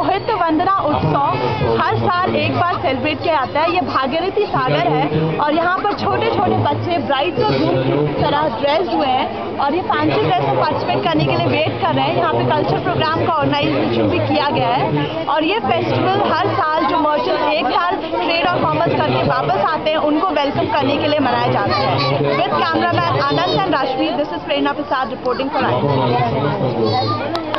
मोहित वंदना उत्सव हर साल एक बार सेलिब्रेट किया जाता है। ये भागीरथी सागर है और यहाँ पर छोटे छोटे बच्चे ब्राइड और ग्रूम की तरह ड्रेस हुए हैं और ये फैंसी ड्रेस में पार्टिसिपेट करने के लिए वेट कर रहे हैं। यहाँ पे कल्चर प्रोग्राम का ऑर्गेनाइजेशन भी किया गया है और ये फेस्टिवल हर साल जो मर्चेंट एक साल ट्रेड और कॉमर्स करके वापस आते हैं उनको वेलकम करने के लिए मनाया जाता है। With cameraman Anand and Rashi, this is Prerna Prasad reporting for INC।